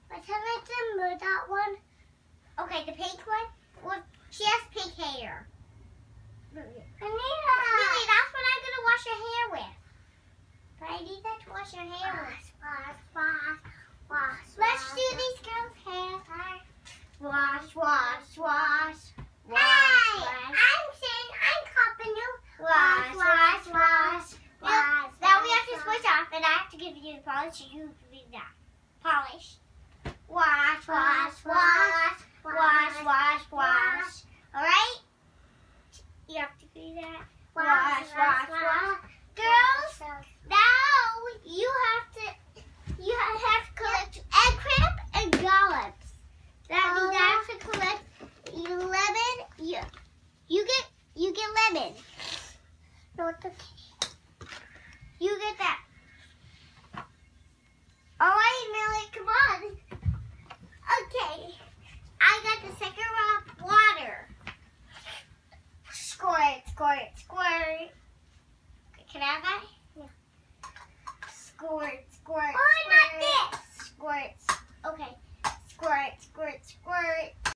But can I remove that one? Okay, the pink one? Well, she has pink hair. I need Really, that's what I'm going to wash your hair with. But I need that to wash your hair with. Wash. Let's do these girls' hair. Wash, wash, wash. Hey, I'm saying I'm copying you. Wash. Now we have to switch off, and I have to give you the polish, so you give me that. Polish. Wash. Alright? You have to do that. Wash. Girls, now you have to collect egg crab and dollops. That means I have to collect lemon. You get lemon. No, it's okay. You get that. Alright, Millie, come on. Okay. I got the second round of water. Squirt. Can I have that? Yeah. Squirt.